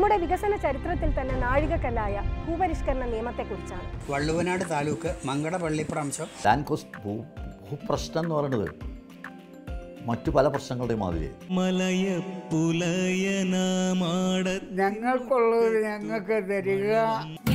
നമ്മുടെ വികസന ചരിത്രത്തിൽ തന്നെ നാഴികക്കല്ലായ ഭൂപരിഷ്കരണ നിയമത്തെക്കുറിച്ചാണ്. വള്ളുവനാട് താലൂക്ക് മങ്കടപള്ളിപ്രാംശം ലാൻഡ് കോസ്റ്റ് ഭൂപ്രശ്നം എന്ന് പറയുന്നത് മറ്റു പല പ്രശ്നങ്ങളുടെ മാതിരി ഞങ്ങൾക്കുള്ളത് ഞങ്ങൾക്ക് തരിക.